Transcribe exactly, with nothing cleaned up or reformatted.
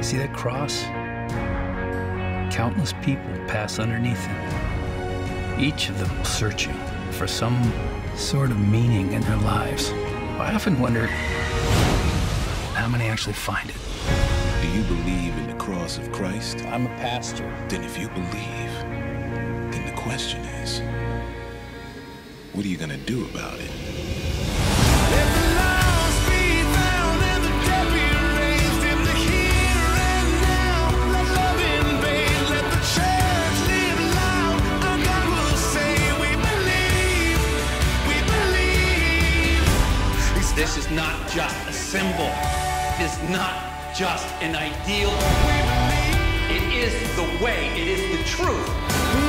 See that cross? Countless people pass underneath it, each of them searching for some sort of meaning in their lives. I often wonder how many actually find it. Do you believe in the cross of Christ? I'm a pastor. Then if you believe, then the question is, what are you gonna do about it? This is not just a symbol. It is not just an ideal. It is the way. It is the truth.